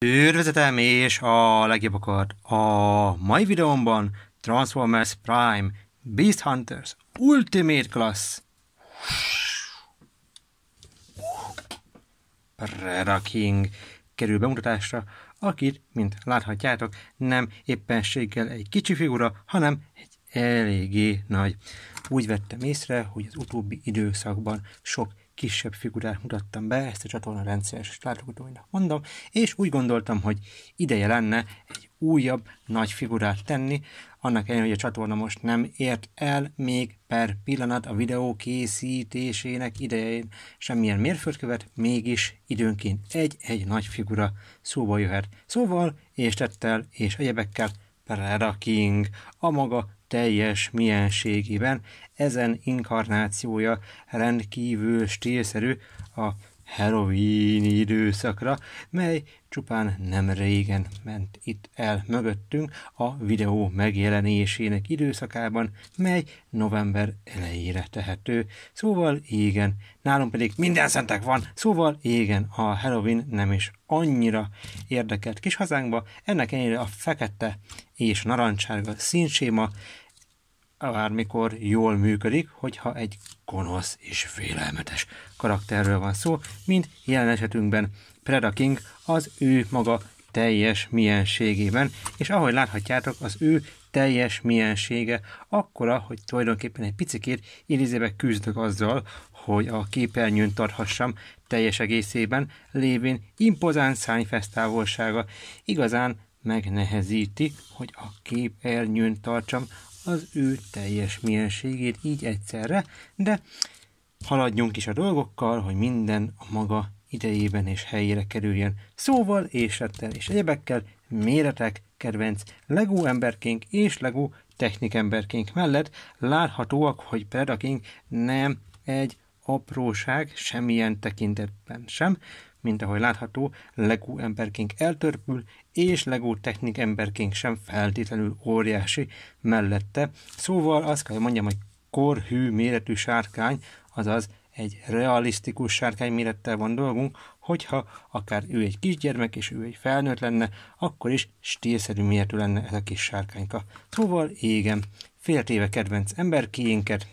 Üdvözletem és a legjobbakat! A mai videómban Transformers Prime Beast Hunters Ultimate Class Predaking kerül bemutatásra, akit, mint láthatjátok, nem éppenséggel egy kicsi figura, hanem egy eléggé nagy. Úgy vettem észre, hogy az utóbbi időszakban sok kisebb figurát mutattam be, ezt a csatorna rendszeres látogatóinak mondom, és úgy gondoltam, hogy ideje lenne egy újabb nagy figurát tenni, annak ellenére, hogy a csatorna most nem ért el még per pillanat a videó készítésének idején semmilyen mérföldkövet, mégis időnként egy nagy figura szóba jöhet. Szóval, és tettel, és egyebekkel Predaking a maga teljes mienségében. Ezen inkarnációja rendkívül stílszerű a Halloween időszakra, mely csupán nem régen ment itt el mögöttünk a videó megjelenésének időszakában, mely november elejére tehető. Szóval igen, nálunk pedig minden szentek van, szóval igen, a Halloween nem is annyira érdekelt kis hazánkba, ennek ellenére a fekete és narancsárga színséma bármikor jól működik, hogyha egy gonosz és félelmetes karakterről van szó, mint jelen esetünkben Predaking az ő maga teljes mienségében, és ahogy láthatjátok, az ő teljes miensége akkora, hogy tulajdonképpen egy picikét idézőbe küzdök azzal, hogy a képernyőn tarthassam teljes egészében, lévén impozáns szárnyfesztávolsága igazán megnehezíti, hogy a képernyőn tartsam az ő teljes mienségét így egyszerre, de haladjunk is a dolgokkal, hogy minden a maga idejében és helyére kerüljön. Szóval, ésettel és egyebekkel méretek kedvenc Lego emberkénk és Lego technik emberkénk mellett láthatóak, hogy Predaking nem egy apróság semmilyen tekintetben sem, mint ahogy látható, Lego emberkénk eltörpül, és Lego technik emberkénk sem feltétlenül óriási mellette. Szóval azt kell, hogy mondjam, hogy korhű méretű sárkány, azaz egy realisztikus sárkány mérettel van dolgunk, hogyha akár ő egy kisgyermek és ő egy felnőtt lenne, akkor is stílszerű méretű lenne ez a kis sárkányka. Szóval igen, féltéve kedvenc emberkéinket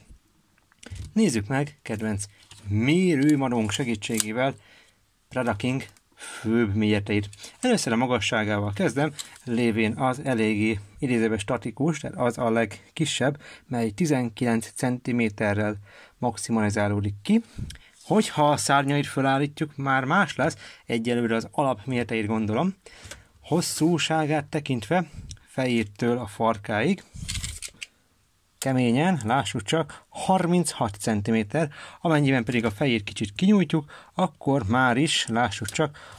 nézzük meg kedvenc mérőmadónk segítségével Predaking főbb méreteit. Először a magasságával kezdem, lévén az eléggé idézőben statikus, tehát az a legkisebb, mely 19 cm-rel maximalizálódik ki. Hogyha a szárnyait felállítjuk, már más lesz, egyelőre az alapméreteit gondolom. Hosszúságát tekintve fejétől a farkáig, keményen, lássuk csak, 36 cm, amennyiben pedig a fejét kicsit kinyújtjuk, akkor már is, lássuk csak,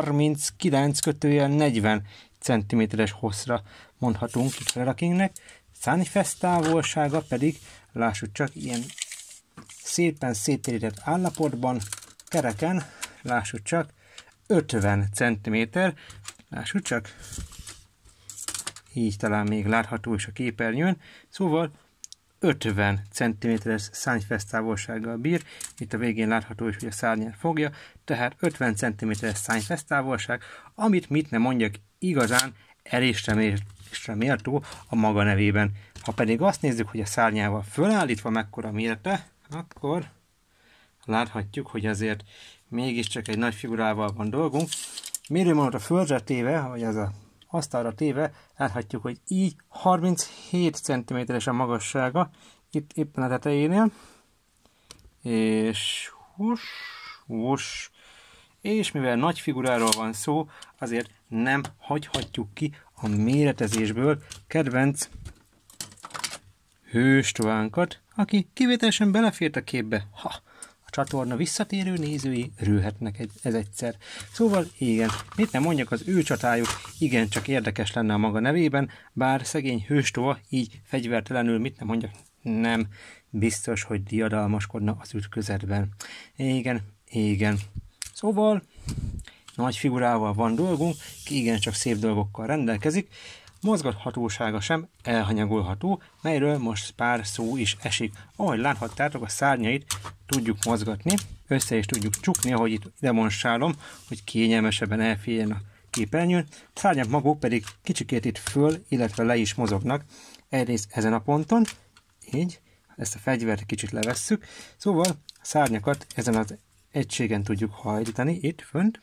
39-40 cm-es hosszra mondhatunk itt Predakingnek, szárnyfesztávolsága pedig, lássuk csak, ilyen szépen széttérített állapotban, kereken, lássuk csak, 50 cm, lássuk csak, így talán még látható is a képernyőn, szóval 50 cm-es szárnyfesztávolsággal bír, itt a végén látható is, hogy a szárnyát fogja, tehát 50 cm-es szárnyfesztávolság, amit mit nem mondjak, igazán elésre méltó a maga nevében. Ha pedig azt nézzük, hogy a szárnyával fölállítva mekkora mérete, akkor láthatjuk, hogy azért mégiscsak egy nagy figurával van dolgunk. Mérőmonot a földre téve, vagy az a asztalra téve, láthatjuk, hogy így 37 cm-es a magassága, itt éppen a tetejénél, és és mivel nagy figuráról van szó, azért nem hagyhatjuk ki a méretezésből kedvenc hőstovánkat, aki kivételesen belefért a képbe. A csatorna visszatérő nézői örülhetnek ez egyszer. Szóval igen, mit nem mondjak, az ő csatájuk igencsak érdekes lenne a maga nevében, bár szegény hőstova így fegyvertelenül, mit nem mondjak, nem biztos, hogy diadalmaskodna az ütközetben. Igen. Szóval nagy figurával van dolgunk, ki igencsak szép dolgokkal rendelkezik, mozgathatósága sem elhanyagolható, melyről most pár szó is esik. Ahogy láthattátok, a szárnyait tudjuk mozgatni, össze is tudjuk csukni, ahogy itt demonstrálom, hogy kényelmesebben elférjen a képernyőn, a szárnyak maguk pedig kicsikét itt föl, illetve le is mozognak. Egyrészt ezen a ponton, így, ezt a fegyvert kicsit levesszük, szóval a szárnyakat ezen az egységen tudjuk hajlítani, itt fönt,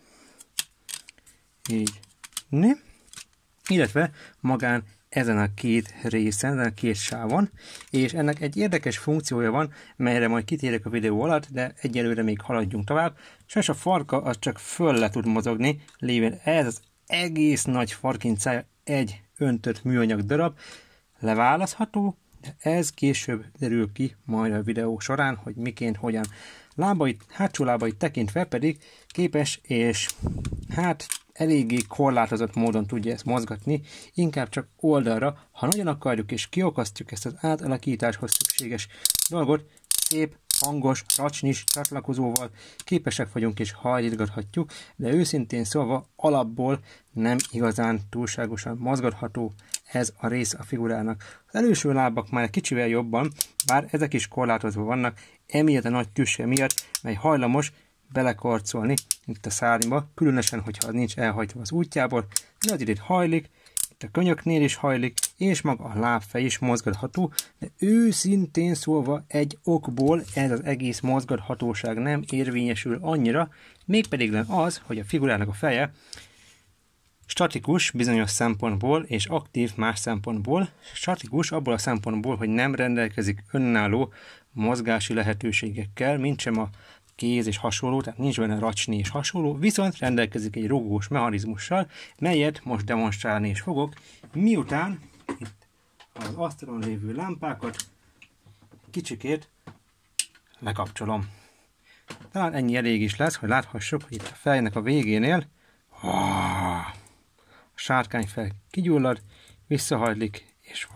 így, illetve magán ezen a két részen, ezen a két sávon, és ennek egy érdekes funkciója van, melyre majd kitérek a videó alatt, de egyelőre még haladjunk tovább. Sajnos a farka az csak föl le tud mozogni, lévén ez az egész nagy farkincája egy öntött műanyag darab, leválasztható, de ez később derül ki majd a videó során, hogy miként, hogyan. Lábait, hátsó lábait tekintve pedig képes és eléggé korlátozott módon tudja ezt mozgatni, inkább csak oldalra, ha nagyon akarjuk és kiokasztjuk ezt az átalakításhoz szükséges dolgot, szép, hangos, racsnis csatlakozóval képesek vagyunk és hajlítgathatjuk, de őszintén szólva alapból nem igazán túlságosan mozgatható ez a rész a figurának. Az előső lábak már egy kicsivel jobban, bár ezek is korlátozva vannak, emiatt a nagy tüsse miatt, mely hajlamos belekarcolni itt a szárnyba, különösen, hogyha az nincs elhajtva az útjából, de azért itt hajlik, itt a könyöknél is hajlik, és maga a lábfej is mozgatható, de őszintén szólva egy okból ez az egész mozgathatóság nem érvényesül annyira, mégpedig az, hogy a figurának a feje statikus bizonyos szempontból, és aktív más szempontból. Statikus abból a szempontból, hogy nem rendelkezik önálló mozgási lehetőségekkel, mintsem a kéz és hasonló, tehát nincs benne racsni és hasonló, viszont rendelkezik egy rugós mechanizmussal, melyet most demonstrálni is fogok, miután itt az asztalon lévő lámpákat kicsikét lekapcsolom. Talán ennyi elég is lesz, hogy láthassuk, hogy itt a fejnek a végénél a sárkányfej kigyullad, visszahajlik, és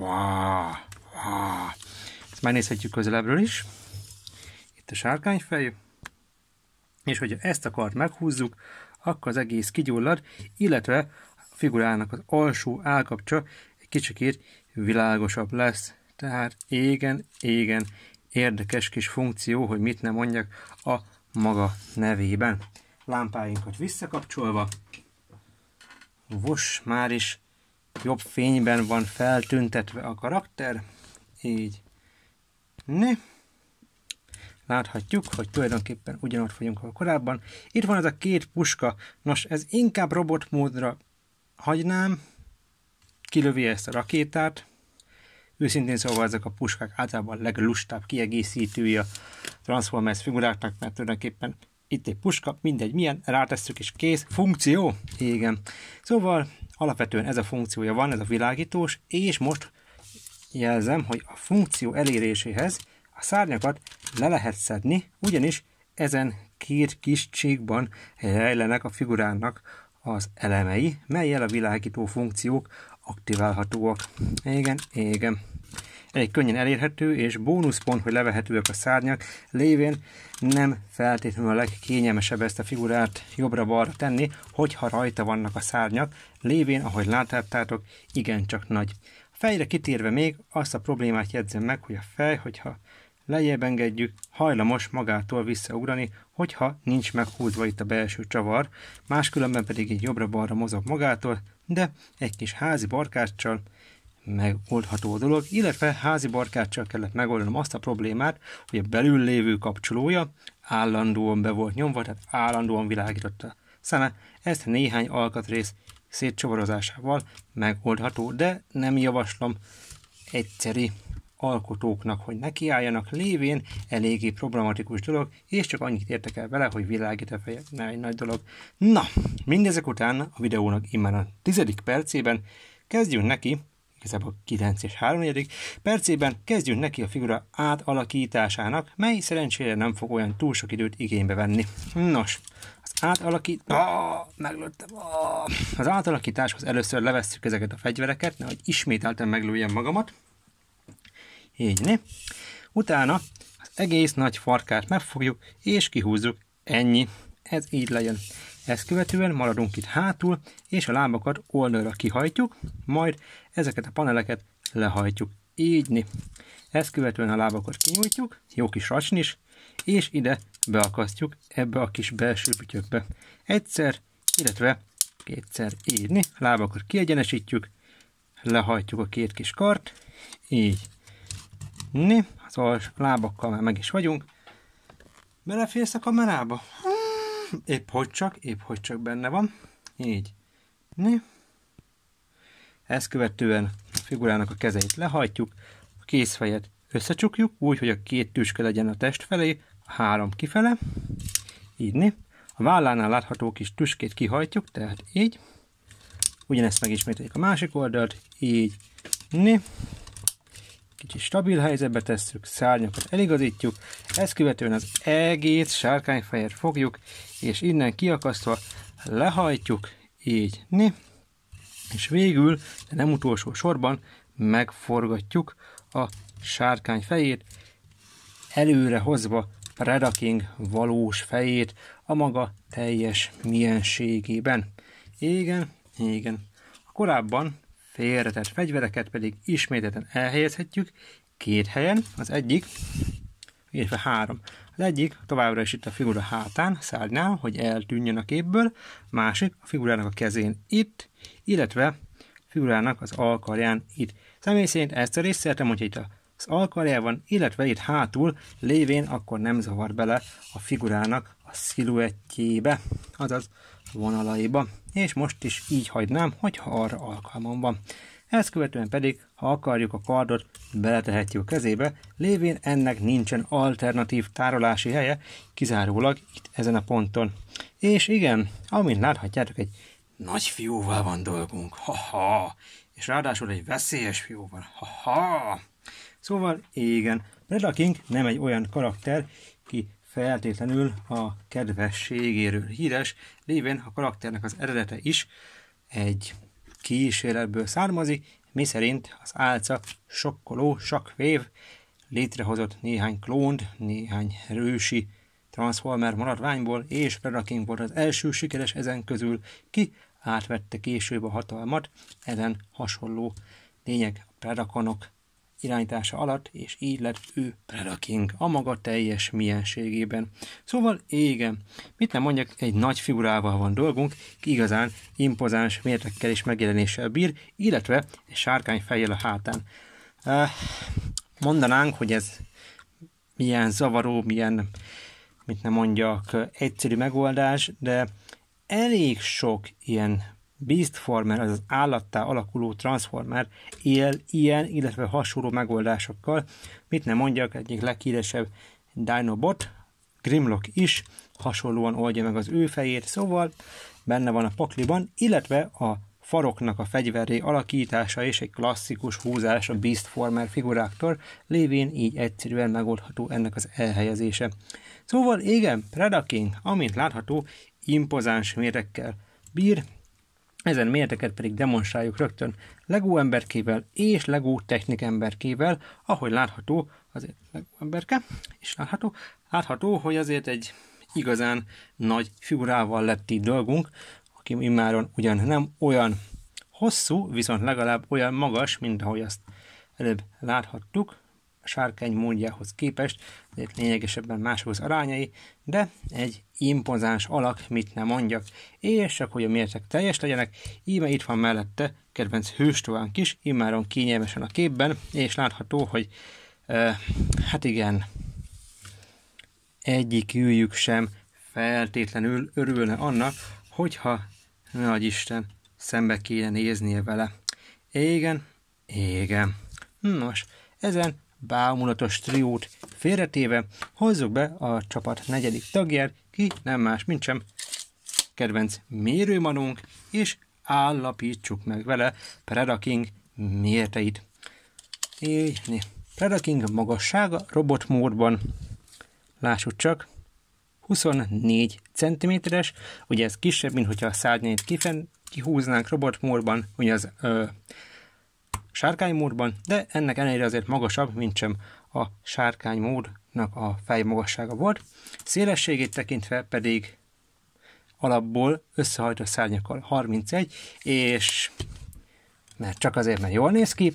ezt megnézhetjük közelebbről is. Itt a sárkányfej, és hogyha ezt a kart meghúzzuk, akkor az egész kigyullad, illetve a figurának az alsó állkapcsa egy kicsikét világosabb lesz. Tehát égen, érdekes kis funkció, hogy mit nem mondjak a maga nevében. Lámpáinkat visszakapcsolva, már is jobb fényben van feltüntetve a karakter, így, láthatjuk, hogy tulajdonképpen ugyanott vagyunk, ahol korábban. Itt van ez a két puska, nos, ez inkább robotmódra hagynám, kilövi ezt a rakétát. Őszintén szóval ezek a puskák általában a leglustább kiegészítői a Transformers figuráknak, mert tulajdonképpen itt egy puska, mindegy milyen, rátesszük és kész, funkció, igen. Szóval alapvetően ez a funkciója van, ez a világítós, és most jelzem, hogy a funkció eléréséhez a szárnyakat le lehet szedni, ugyanis ezen két kis csíkban rejlenek a figurának az elemei, mellyel a világító funkciók aktiválhatóak. Igen. Elég könnyen elérhető, és bónuszpont, hogy levehetőek a szárnyak, lévén nem feltétlenül a legkényelmesebb ezt a figurát jobbra-balra tenni, hogyha rajta vannak a szárnyak, lévén, ahogy láthattátok, igencsak nagy. A fejre kitérve még azt a problémát jegyzem meg, hogy a fej, hogyha lejjebb engedjük, hajlamos magától visszaugrani, hogyha nincs meghúzva itt a belső csavar, máskülönben pedig így jobbra-balra mozog magától, de egy kis házi barkáccsal megoldható a dolog, illetve házi barkáccsal kellett megoldanom azt a problémát, hogy a belül lévő kapcsolója állandóan be volt nyomva, tehát állandóan világította a szeme. Ezt néhány alkatrész szétcsavarozásával megoldható, de nem javaslom egyszeri alkotóknak, hogy nekiálljanak, lévén eléggé problematikus dolog, és csak annyit értek el vele, hogy világít a feje, nem egy nagy dolog. Na, mindezek után a videónak immár a 10. percében kezdjünk neki, igazából 9 és 3. percében kezdjünk neki a figura átalakításának, mely szerencsére nem fog olyan túl sok időt igénybe venni. Nos, az átalakításhoz először levesszük ezeket a fegyvereket, nehogy ismételten meglőjem magamat. Így, Utána az egész nagy farkát megfogjuk, és kihúzzuk. Ennyi. Ez így legyen. Ezt követően maradunk itt hátul, és a lábakat oldalra kihajtjuk, majd ezeket a paneleket lehajtjuk. Így. Ezt követően a lábakat kinyújtjuk, jó kis racsnis, és ide beakasztjuk ebbe a kis belső bütyökbe. Egyszer, illetve kétszer írni, lábakat kiegyenesítjük, lehajtjuk a két kis kart, így. Az lábakkal már meg is vagyunk. Beleférsz a kamerába? Épp hogy csak benne van. Így. Ezt követően a figurának a kezeit lehajtjuk, a kézfejet összecsukjuk, úgy, hogy a két tüske legyen a test felé, a 3 kifele. Így. A vállánál látható kis tüskét kihajtjuk, tehát így. Ugyanezt megismételjük a másik oldalt, így. Kicsit stabil helyzetbe tesszük, szárnyakat eligazítjuk, ezt követően az egész sárkányfejet fogjuk, és innen kiakasztva lehajtjuk, így. És végül, de nem utolsó sorban, megforgatjuk a sárkány fejét, előre hozva Predaking valós fejét a maga teljes mienségében. Igen. A korábban félretett fegyvereket pedig ismételten elhelyezhetjük 2 helyen, az egyik, illetve 3. Az egyik továbbra is itt a figura hátán, szárnál, hogy eltűnjön a képből, másik a figurának a kezén itt, illetve a figurának az alkarján itt. Személy szerint ezt a részt szeretem, hogyha itt az alkarjában, illetve itt hátul lévén, akkor nem zavar bele a figurának a sziluettjébe, azaz vonalaiba. És most is így hagynám, hogyha arra alkalmam van. Ezt követően pedig, ha akarjuk a kardot, beletehetjük a kezébe, lévén ennek nincsen alternatív tárolási helye, kizárólag itt ezen a ponton. És igen, amint láthatjátok, egy nagy fiúval van dolgunk, ha-ha, és ráadásul egy veszélyes fiúval, ha-ha. Szóval igen, Predaking nem egy olyan karakter, ki feltétlenül a kedvességéről híres, lévén a karakternek az eredete is egy kísérletből származik, miszerint az álca sokkoló Shockwave létrehozott néhány klónt, néhány rősi Transformer maradványból, és Predaking volt az első sikeres ezen közül, ki átvette később a hatalmat ezen hasonló lények, a Predakonok irányítása alatt, és így lett ő Predaking a maga teljes mienségében. Szóval igen, mit nem mondjak, egy nagy figurával van dolgunk, ki igazán impozáns mértekkel és megjelenéssel bír, illetve egy sárkányfejjel a hátán. Mondanánk, hogy ez milyen zavaró, milyen, mit nem mondjak, egyszerű megoldás, de elég sok ilyen Beastformer, azaz állattá alakuló Transformer él ilyen, illetve hasonló megoldásokkal. Mit nem mondjak, egyik leghíresebb Dinobot, Grimlock is hasonlóan oldja meg az ő fejét, szóval benne van a pakliban, illetve a faroknak a fegyverré alakítása és egy klasszikus húzás a Beastformer figuráktól, lévén így egyszerűen megoldható ennek az elhelyezése. Szóval igen, Predaking, amint látható, impozáns méretekkel bír, ezen méreteket pedig demonstráljuk rögtön Lego emberkével és Lego Technic emberkével, ahogy látható, azért Lego emberke, és látható, hogy azért egy igazán nagy figurával lett így dolgunk, aki immáron ugyan nem olyan hosszú, viszont legalább olyan magas, mint ahogy azt előbb láthattuk, a sárkány módjához képest, azért lényegesebben mások az arányai, de egy impozáns alak, mit nem mondjak. És csak hogy a mértek teljes legyenek, íme itt van mellette kedvenc hőstovánk is, immáron kényelmesen a képben, és látható, hogy hát igen, egyikőjük sem feltétlenül örülne annak, hogyha nagyisten szembe kéne néznie vele. Igen. Nos, ezen bámulatos triót félretéve hozzuk be a csapat 4. tagját, ki nem más, mint sem kedvenc mérőmanunk, és állapítsuk meg vele Predaking mérteit. Predaking magassága robotmódban, lássuk csak, 24 cm-es, ugye ez kisebb, mint hogyha a szárnyait kihúznánk robotmódban, ugye az sárkánymódban, de ennek ellenére azért magasabb, mint sem a sárkánymódnak a fejmagassága volt. Szélességét tekintve pedig alapból összehajtott szárnyakkal 31, és mert csak azért, mert jól néz ki,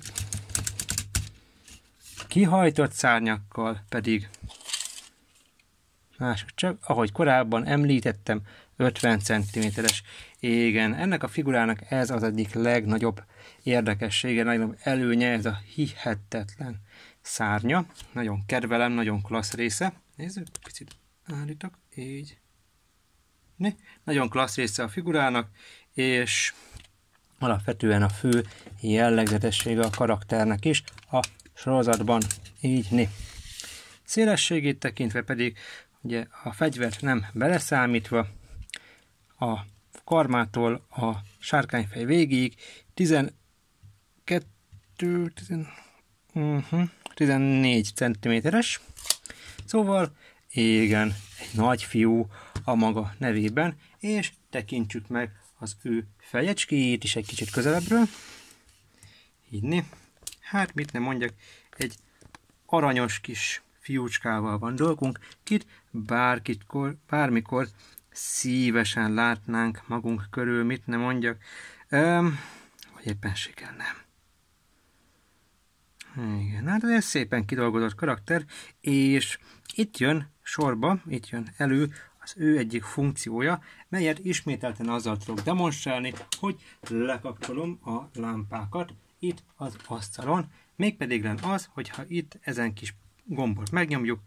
kihajtott szárnyakkal pedig mások csak, ahogy korábban említettem, 50 cm-es. Igen, ennek a figurának ez az egyik legnagyobb érdekessége, legnagyobb előnye, ez a hihetetlen szárnya. Nagyon kedvelem, nagyon klassz része. Nézzük, picit állítok, így. Nagyon klassz része a figurának, és alapvetően a fő jellegzetessége a karakternek is a sorozatban, így. Szélességét tekintve pedig, ugye a fegyvert nem beleszámítva, a karmától a sárkányfej végig 14 cm-es. Szóval igen, egy nagy fiú a maga nevében, és tekintsük meg az ő fejecskéjét is egy kicsit közelebbről. Így. Hát mit nem mondjak, egy aranyos kis fiúcskával van dolgunk, kit bármikor szívesen látnánk magunk körül, mit nem mondjak, vagy éppenséggel nem. Igen, hát ez szépen kidolgozott karakter, és itt jön sorba, itt jön elő az ő egyik funkciója, melyet ismételten azzal tudok demonstrálni, hogy lekapcsolom a lámpákat itt az asztalon, mégpedig az, hogyha itt ezen kis gombot megnyomjuk,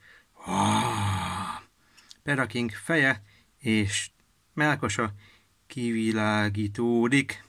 Peraking feje és mellkasa kivilágítódik.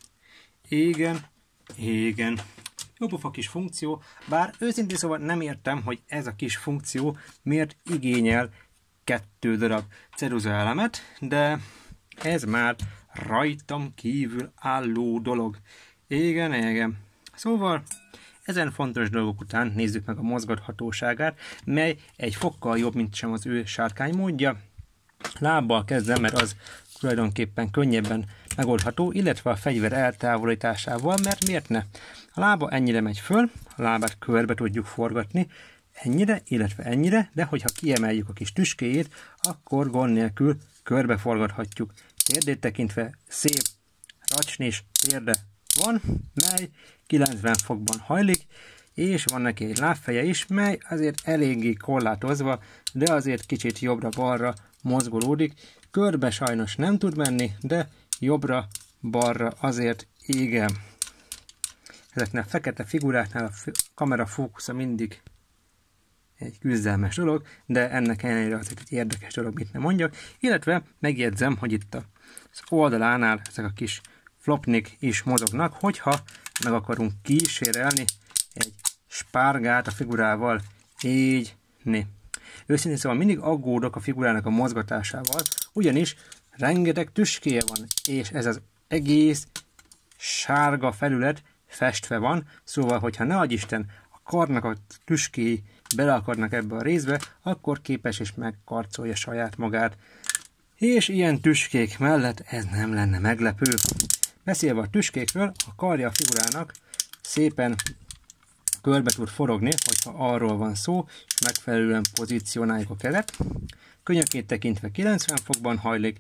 Igen. Jópofa kis funkció, bár őszintén szóval nem értem, hogy ez a kis funkció miért igényel 2 darab ceruzaelemet, de ez már rajtam kívül álló dolog. Igen. Szóval ezen fontos dolgok után nézzük meg a mozgathatóságát, mely egy fokkal jobb, mint sem az ő sárkány módja. Lábbal kezdem, mert az tulajdonképpen könnyebben megoldható, illetve a fegyver eltávolításával, mert miért ne? A lába ennyire megy föl, a lábát körbe tudjuk forgatni, ennyire, illetve ennyire, de hogyha kiemeljük a kis tüskéjét, akkor gond nélkül körbe forgathatjuk. Térdét tekintve szép racsnis térde van, mely 90 fokban hajlik, és van neki egy lábfeje is, mely azért eléggé korlátozva, de azért kicsit jobbra-balra mozgolódik. Körbe sajnos nem tud menni, de jobbra-balra azért igen. Ezeknél a fekete figuráknál a kamera fókusza mindig egy küzdelmes dolog, de ennek ellenére azért egy érdekes dolog, mit nem mondjak. Illetve megjegyzem, hogy itt az oldalánál ezek a kis flopnik is mozognak, hogyha meg akarunk kísérelni egy spárgát a figurával, így. Őszintén szóval mindig aggódok a figurának a mozgatásával, ugyanis rengeteg tüskéje van, és ez az egész sárga felület festve van, szóval, hogyha ne adj Isten, a karnak a tüskéi bele akarnak ebbe a részbe, akkor képes is megkarcolja saját magát. És ilyen tüskék mellett ez nem lenne meglepő. Beszélve a tüskékről, a karja a figurának szépen körbe tud forogni, hogyha arról van szó, és megfelelően pozícionáljuk a kezet. Könnyökét tekintve 90 fokban hajlik,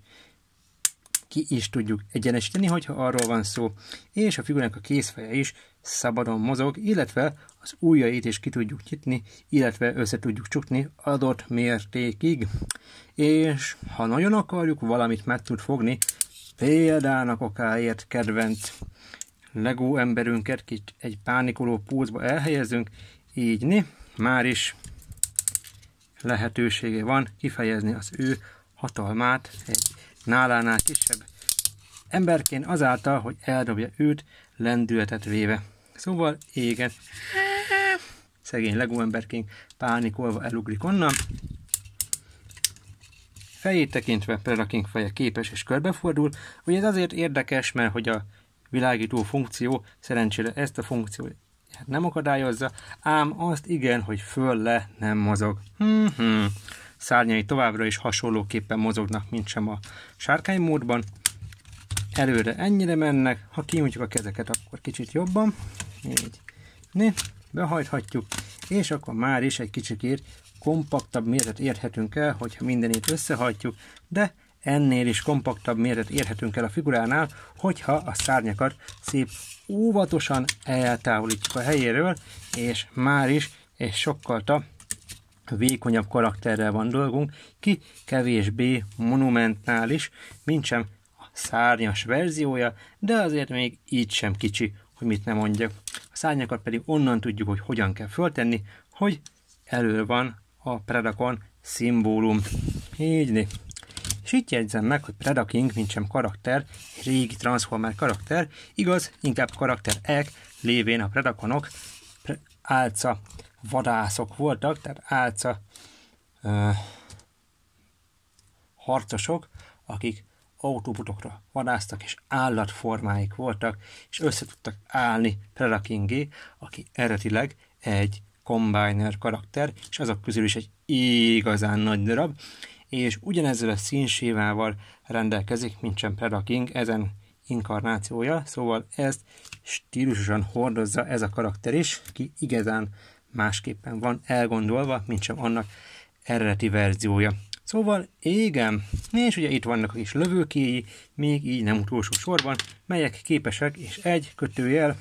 ki is tudjuk egyenesíteni, hogyha arról van szó, és a figurának a kézfeje is szabadon mozog, illetve az ujjait is ki tudjuk nyitni, illetve össze tudjuk csukni adott mértékig. És ha nagyon akarjuk, valamit meg tud fogni, példának okáért kedvenc Lego emberünket egy pánikoló pózba elhelyezünk, így már is lehetősége van kifejezni az ő hatalmát egy nálánál kisebb emberként azáltal, hogy eldobja őt lendületet véve. Szóval igen, szegény Lego emberként pánikolva elugrik onnan. Fejét tekintve Peraking feje képes és körbefordul, ugye ez azért érdekes, mert hogy a világító funkció szerencsére ezt a funkciót nem akadályozza, ám azt igen, hogy föl-le nem mozog. Szárnyai továbbra is hasonlóképpen mozognak, mint sem a sárkány módban. Előre ennyire mennek, ha kinyújtjuk a kezeket, akkor kicsit jobban. Így. Behajthatjuk, és akkor már is egy kicsikét kompaktabb méretet érhetünk el, hogyha mindenét összehajtjuk, de ennél is kompaktabb méretet érhetünk el a figuránál, hogyha a szárnyakat szép óvatosan eltávolítjuk a helyéről, és már is egy sokkal vékonyabb karakterrel van dolgunk, ki kevésbé monumentális, mintsem a szárnyas verziója, de azért még így sem kicsi, hogy mit nem mondjak. A szárnyakat pedig onnan tudjuk, hogy hogyan kell föltenni, hogy elő van a Predacon szimbólum. Így. És itt jegyzem meg, hogy Predaking mintsem karakter, régi Transformer karakter, igaz, inkább karakterek, lévén a Predaconok álca vadászok voltak, tehát álca harcosok, akik autóbotokra vadásztak, és állatformáik voltak, és össze tudtak állni Predakingé, aki eredetileg egy Combiner karakter, és azok közül is egy igazán nagy darab, és ugyanezzel a színsévával rendelkezik, mintsem Predaking, ezen inkarnációja, szóval ezt stílusosan hordozza ez a karakter is, ki igazán másképpen van elgondolva, mintsem annak eredeti verziója. Szóval igen, és ugye itt vannak a kis lövőkéi, még így nem utolsó sorban, melyek képesek, és 1 kötőjel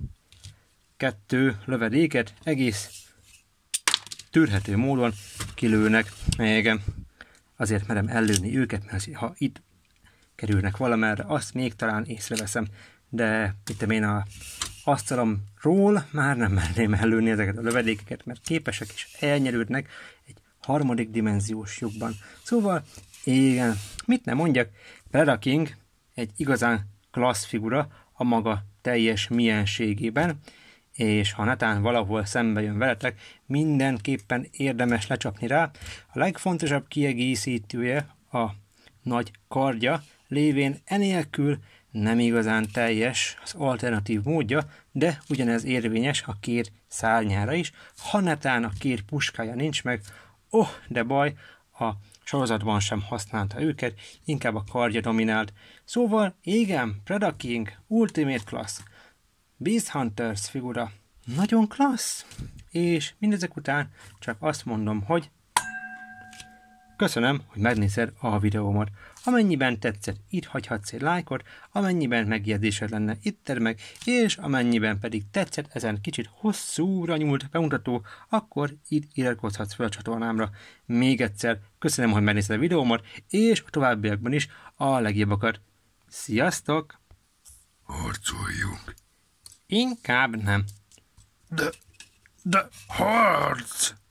2 lövedéket egész tűrhető módon kilőnek. Igen, azért merem ellőni őket, mert ha itt kerülnek valamerre, azt még talán észreveszem, de itt én a asztalomról már nem merném ellőni ezeket a lövedékeket, mert képesek és elnyerődnek egy harmadik dimenziós lyukban. Szóval, igen, mit nem mondjak, Predaking egy igazán klassz figura a maga teljes mienségében, és ha netán valahol szembe jön veletek, mindenképpen érdemes lecsapni rá. A legfontosabb kiegészítője a nagy kardja, lévén enélkül nem igazán teljes az alternatív módja, de ugyanez érvényes a kér szárnyára is. Ha netán a kér puskája nincs meg, de baj, a sorozatban sem használta őket, inkább a kardja dominált. Szóval, igen, Predaking, Ultimate Class, Beast Hunters figura, nagyon klassz, és mindezek után csak azt mondom, hogy köszönöm, hogy megnézed a videómat. Amennyiben tetszett, itt hagyhatsz egy lájkot, amennyiben megjegyzésed lenne, itt tedd meg, és amennyiben pedig tetszett ezen kicsit hosszúra nyúlt bemutató, akkor itt iratkozhatsz fel a csatornámra. Még egyszer köszönöm, hogy megnézted a videómat, és a továbbiakban is a legjobbakat. Sziasztok! Harcoljunk. Inkább nem. De harc!